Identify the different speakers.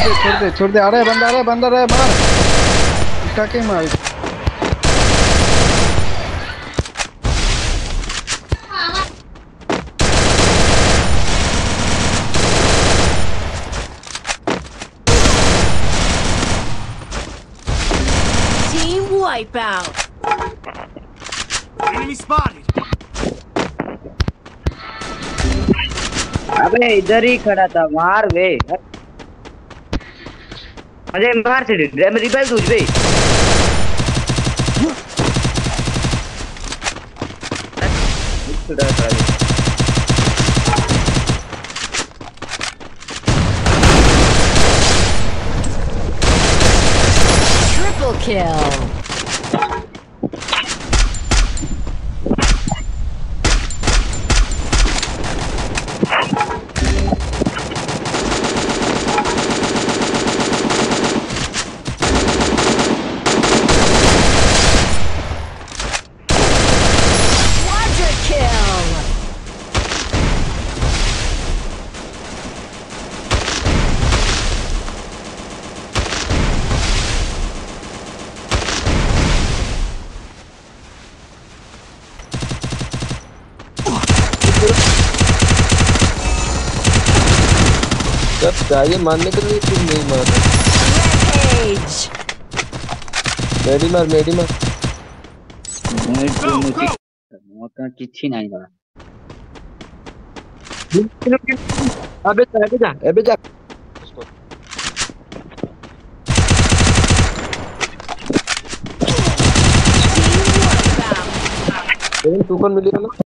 Speaker 1: छोड़ दे। आ रहा है बंदा मार उठा के मार।
Speaker 2: Team wipeout.
Speaker 3: Enemy spotted.
Speaker 4: अबे इधर ही खड़ा था, मार वे मुझे मार से रिपेल तुझ पे।
Speaker 2: Triple kill.
Speaker 5: जब चाहिए मारने के लिए तुम नहीं मार रहे। मेडी मार
Speaker 4: मौका किसी नहीं मारा।
Speaker 5: अबे जा तू कौन मिली ना।